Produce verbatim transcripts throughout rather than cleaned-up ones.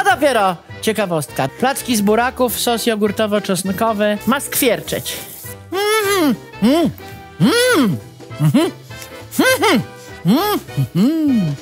dopiero ciekawostka. Placki z buraków, sos jogurtowo-czosnkowy ma skwierczeć. Mm, mm, mm, mm, mm, mm.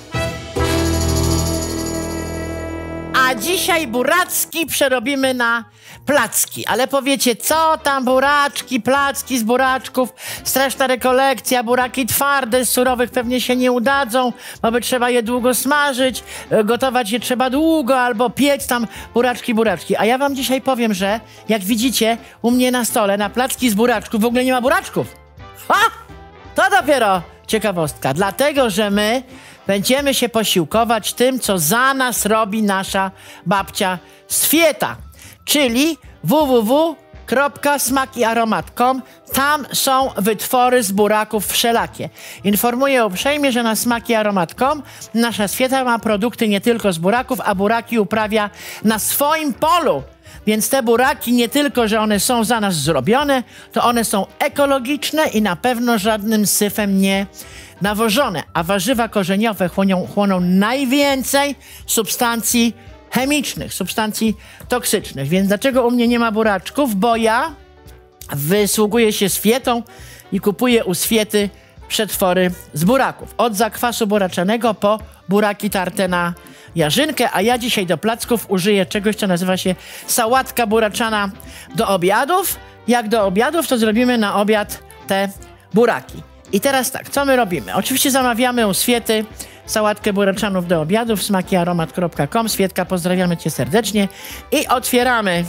A dzisiaj buracki przerobimy na placki. Ale powiecie, co tam buraczki, placki z buraczków, straszna rekolekcja, buraki twarde, z surowych pewnie się nie udadzą, bo by trzeba je długo smażyć, gotować je trzeba długo, albo piec tam buraczki, buraczki. A ja wam dzisiaj powiem, że jak widzicie u mnie na stole, na placki z buraczków w ogóle nie ma buraczków. Ha! To dopiero ciekawostka, dlatego, że my będziemy się posiłkować tym, co za nas robi nasza babcia Swieta, czyli w w w kropka smaki aromat kropka com. Tam są wytwory z buraków wszelakie. Informuję uprzejmie, że na smaki aromat kropka com nasza Swieta ma produkty nie tylko z buraków, a buraki uprawia na swoim polu. Więc te buraki nie tylko, że one są za nas zrobione, to one są ekologiczne i na pewno żadnym syfem nie nawożone. A warzywa korzeniowe chłonią, chłoną najwięcej substancji chemicznych, substancji toksycznych. Więc dlaczego u mnie nie ma buraczków? Bo ja wysługuję się Swietą i kupuję u Swiety przetwory z buraków. Od zakwasu buraczanego po buraki tarte na jarzynkę, a ja dzisiaj do placków użyję czegoś, co nazywa się sałatka buraczana do obiadów. Jak do obiadów, to zrobimy na obiad te buraki. I teraz tak, co my robimy? Oczywiście zamawiamy u Swiety sałatkę buraczanów do obiadów, smaki aromat kropka com. Swietka, pozdrawiamy cię serdecznie. I otwieramy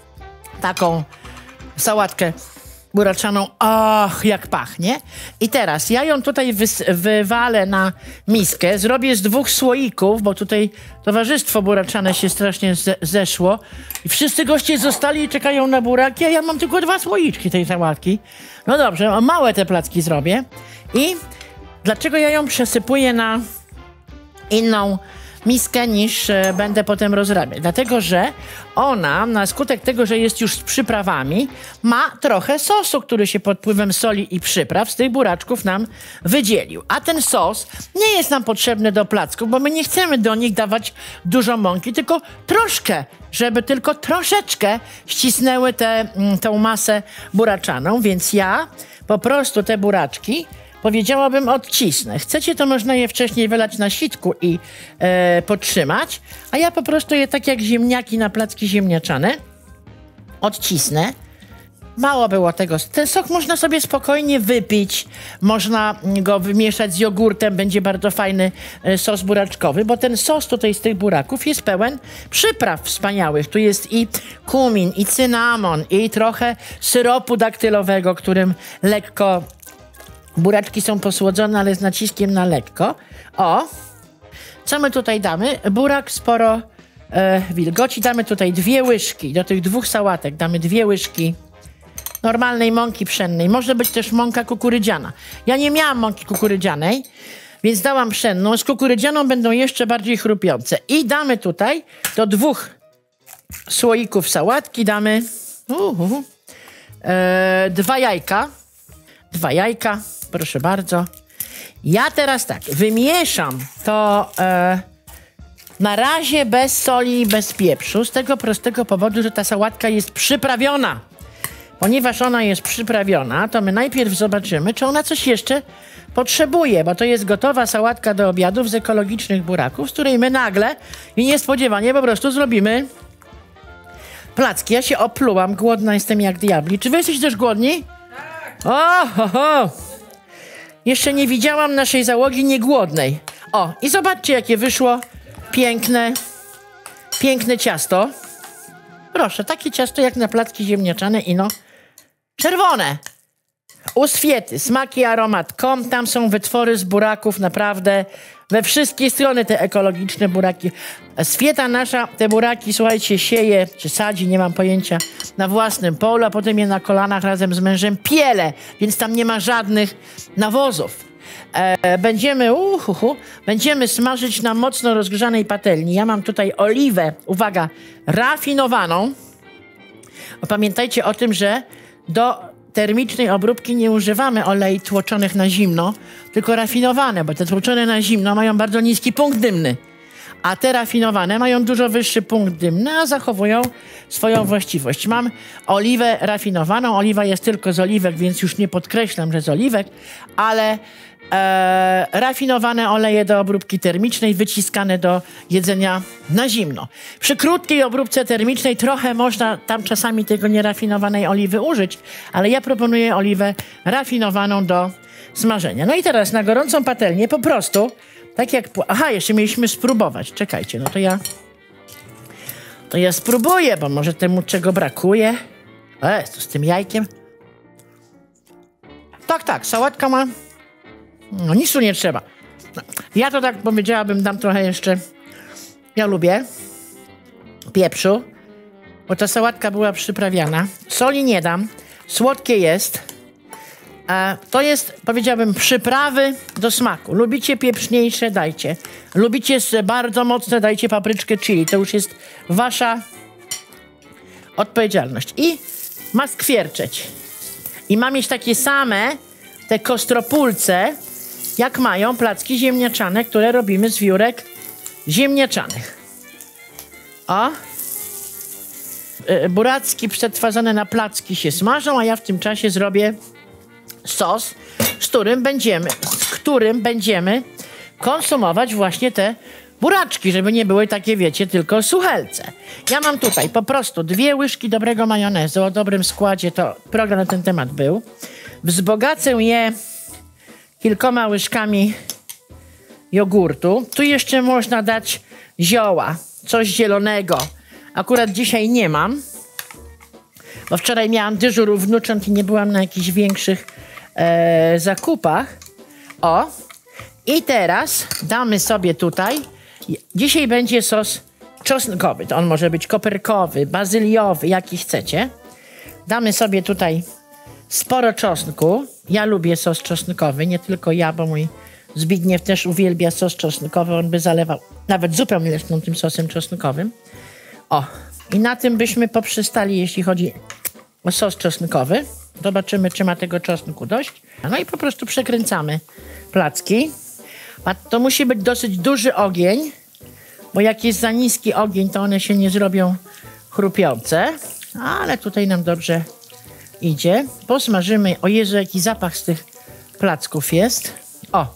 taką sałatkę buraczaną. Och, jak pachnie. I teraz ja ją tutaj wywalę na miskę. Zrobię z dwóch słoików, bo tutaj towarzystwo buraczane się strasznie ze zeszło. I wszyscy goście zostali i czekają na buraki, a ja mam tylko dwa słoiczki tej sałatki. No dobrze, małe te placki zrobię. I dlaczego ja ją przesypuję na inną miskę niż e, będę potem rozrabiać? Dlatego, że ona na skutek tego, że jest już z przyprawami, ma trochę sosu, który się pod wpływem soli i przypraw z tych buraczków nam wydzielił. A ten sos nie jest nam potrzebny do placków, bo my nie chcemy do nich dawać dużo mąki, tylko troszkę, żeby tylko troszeczkę ścisnęły tę tą masę buraczaną, więc ja po prostu te buraczki powiedziałabym odcisnę. Chcecie, to można je wcześniej wylać na sitku i e, podtrzymać, a ja po prostu je tak jak ziemniaki na placki ziemniaczane odcisnę. Mało było tego. Ten sok można sobie spokojnie wypić, można go wymieszać z jogurtem, będzie bardzo fajny e, sos buraczkowy, bo ten sos tutaj z tych buraków jest pełen przypraw wspaniałych. Tu jest i kumin, i cynamon, i trochę syropu daktylowego, którym lekko buraczki są posłodzone, ale z naciskiem na lekko. O! Co my tutaj damy? Burak sporo e, wilgoci. Damy tutaj dwie łyżki. Do tych dwóch sałatek damy dwie łyżki normalnej mąki pszennej. Może być też mąka kukurydziana. Ja nie miałam mąki kukurydzianej, więc dałam pszenną. Z kukurydzianą będą jeszcze bardziej chrupiące. I damy tutaj do dwóch słoików sałatki damy uh, uh, e, dwa jajka. Dwa jajka. Proszę bardzo. Ja teraz tak, wymieszam to e, na razie bez soli i bez pieprzu, z tego prostego powodu, że ta sałatka jest przyprawiona. Ponieważ ona jest przyprawiona, to my najpierw zobaczymy, czy ona coś jeszcze potrzebuje, bo to jest gotowa sałatka do obiadów z ekologicznych buraków, z której my nagle i niespodziewanie po prostu zrobimy placki. Ja się oplułam, głodna jestem jak diabli. Czy wy jesteście też głodni? Tak. O, ho, ho. Jeszcze nie widziałam naszej załogi niegłodnej. O, i zobaczcie, jakie wyszło piękne, piękne ciasto. Proszę, takie ciasto jak na placki ziemniaczane i no czerwone. U Swiety, smaki aromat kropka com, tam są wytwory z buraków, naprawdę we wszystkie strony te ekologiczne buraki. Swieta nasza te buraki, słuchajcie, sieje, czy sadzi, nie mam pojęcia, na własnym polu, a potem je na kolanach razem z mężem piele, więc tam nie ma żadnych nawozów. E, będziemy, uh, uh, uh, będziemy smażyć na mocno rozgrzanej patelni. Ja mam tutaj oliwę, uwaga, rafinowaną. Pamiętajcie o tym, że do termicznej obróbki nie używamy olei tłoczonych na zimno, tylko rafinowane, bo te tłoczone na zimno mają bardzo niski punkt dymny. A te rafinowane mają dużo wyższy punkt dymny, a zachowują swoją właściwość. Mam oliwę rafinowaną. Oliwa jest tylko z oliwek, więc już nie podkreślam, że z oliwek, ale e, rafinowane oleje do obróbki termicznej, wyciskane do jedzenia na zimno. Przy krótkiej obróbce termicznej trochę można tam czasami tego nierafinowanej oliwy użyć, ale ja proponuję oliwę rafinowaną do smażenia. No i teraz na gorącą patelnię po prostu, tak jak... Aha, jeszcze mieliśmy spróbować. Czekajcie, no to ja... To ja spróbuję, bo może temu czego brakuje. E, to z tym jajkiem. Tak, tak, sałatka ma... No nic tu nie trzeba. No, ja to tak powiedziałabym, dam trochę jeszcze... Ja lubię pieprzu, bo ta sałatka była przyprawiana. Soli nie dam. Słodkie jest. E, to jest, powiedziałbym, przyprawy do smaku. Lubicie pieprzniejsze? Dajcie. Lubicie bardzo mocne? Dajcie papryczkę chili. To już jest wasza odpowiedzialność. I ma skwierczeć. I ma mieć takie same te kostropulce, jak mają placki ziemniaczane, które robimy z wiórek ziemniaczanych. O! Buracki przetwarzane na placki się smażą, a ja w tym czasie zrobię sos, z którym będziemy, z którym będziemy konsumować właśnie te buraczki, żeby nie były takie, wiecie, tylko suchelce. Ja mam tutaj po prostu dwie łyżki dobrego majonezu o dobrym składzie, to program na ten temat był. Wzbogacę je kilkoma łyżkami jogurtu. Tu jeszcze można dać zioła, coś zielonego. Akurat dzisiaj nie mam, bo wczoraj miałam dyżur wnucząt i nie byłam na jakichś większych e, zakupach. O, i teraz damy sobie tutaj, dzisiaj będzie sos czosnkowy, to on może być koperkowy, bazyliowy, jaki chcecie. Damy sobie tutaj sporo czosnku. Ja lubię sos czosnkowy, nie tylko ja, bo mój Zbigniew też uwielbia sos czosnkowy, on by zalewał nawet zupę mleczną tym sosem czosnkowym. O, i na tym byśmy poprzestali, jeśli chodzi o sos czosnkowy. Zobaczymy, czy ma tego czosnku dość. No i po prostu przekręcamy placki. A to musi być dosyć duży ogień, bo jak jest za niski ogień, to one się nie zrobią chrupiące. Ale tutaj nam dobrze idzie. Posmażymy. O Jezu, jaki zapach z tych placków jest. O,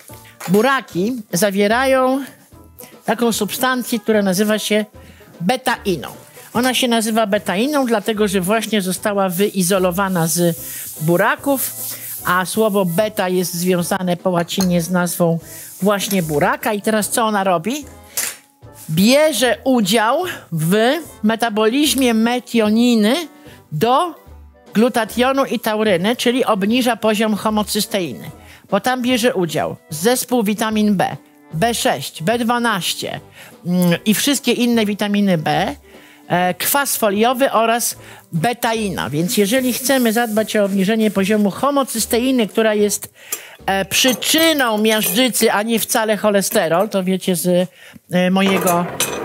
buraki zawierają taką substancję, która nazywa się betainą. Ona się nazywa betainą, dlatego że właśnie została wyizolowana z buraków, a słowo beta jest związane po łacinie z nazwą właśnie buraka. I teraz co ona robi? Bierze udział w metabolizmie metioniny do glutationu i tauryny, czyli obniża poziom homocysteiny, bo tam bierze udział zespół witamin B, B sześć, B dwanaście mm, i wszystkie inne witaminy B, e, kwas foliowy oraz betaina. Więc jeżeli chcemy zadbać o obniżenie poziomu homocysteiny, która jest e, przyczyną miażdżycy, a nie wcale cholesterol, to wiecie z e, mojego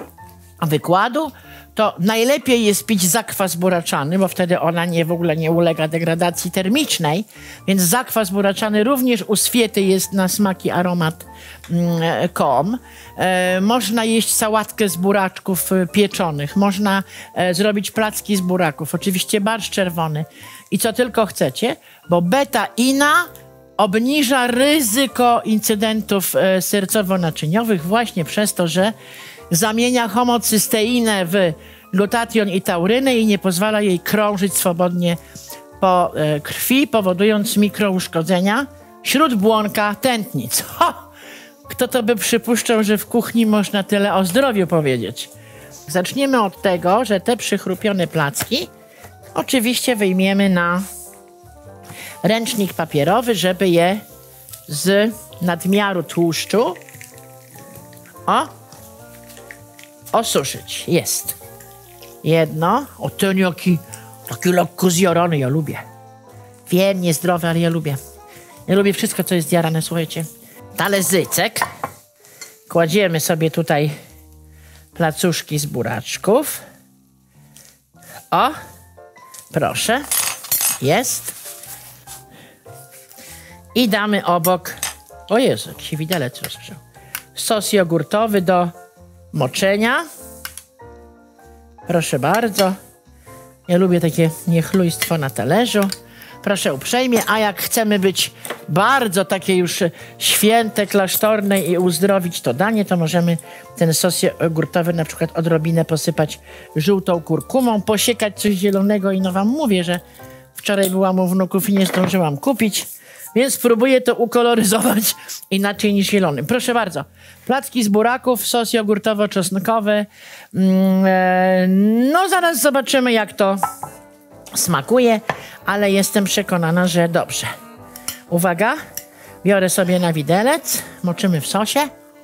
wykładu, to najlepiej jest pić zakwas buraczany, bo wtedy ona nie, w ogóle nie ulega degradacji termicznej, więc zakwas buraczany również u Swiety jest na smak i aromat mm, kom. E, można jeść sałatkę z buraczków pieczonych, można e, zrobić placki z buraków, oczywiście barszcz czerwony i co tylko chcecie, bo betaina obniża ryzyko incydentów e, sercowo-naczyniowych właśnie przez to, że zamienia homocysteinę w glutation i taurynę i nie pozwala jej krążyć swobodnie po e, krwi, powodując mikrouszkodzenia śródbłonka tętnic. Ho! Kto to by przypuszczał, że w kuchni można tyle o zdrowiu powiedzieć? Zaczniemy od tego, że te przychrupione placki oczywiście wyjmiemy na ręcznik papierowy, żeby je z nadmiaru tłuszczu o osuszyć. Jest. Jedno. O, ten jaki, taki lekko zjarany. Ja lubię. Wiem, niezdrowe, ale ja lubię. Ja lubię wszystko, co jest zjarane, słuchajcie. Talerzycek. Kładziemy sobie tutaj placuszki z buraczków. O, proszę. Jest. I damy obok, o Jezu, jak się widelec rozgrzał, sos jogurtowy do moczenia. Proszę bardzo. Ja lubię takie niechlujstwo na talerzu. Proszę uprzejmie, a jak chcemy być bardzo takie już święte, klasztorne i uzdrowić to danie, to możemy ten sos jogurtowy na przykład odrobinę posypać żółtą kurkumą, posiekać coś zielonego i no wam mówię, że wczoraj byłam u wnuków i nie zdążyłam kupić, więc spróbuję to ukoloryzować inaczej niż zielony. Proszę bardzo, placki z buraków, sos jogurtowo-czosnkowy. No zaraz zobaczymy, jak to smakuje, ale jestem przekonana, że dobrze. Uwaga, biorę sobie na widelec, moczymy w sosie.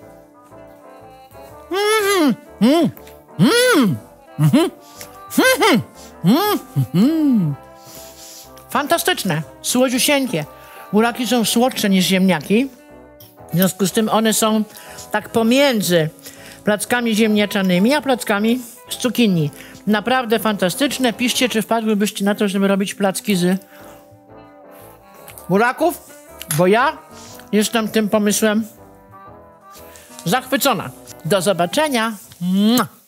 Mm, mm, mm, mm, mm, mm, mm. Fantastyczne, słodziusieńkie. Buraki są słodsze niż ziemniaki, w związku z tym one są tak pomiędzy plackami ziemniaczanymi, a plackami z cukinii. Naprawdę fantastyczne. Piszcie, czy wpadłybyście na to, żeby robić placki z buraków, bo ja jestem tym pomysłem zachwycona. Do zobaczenia. Mua.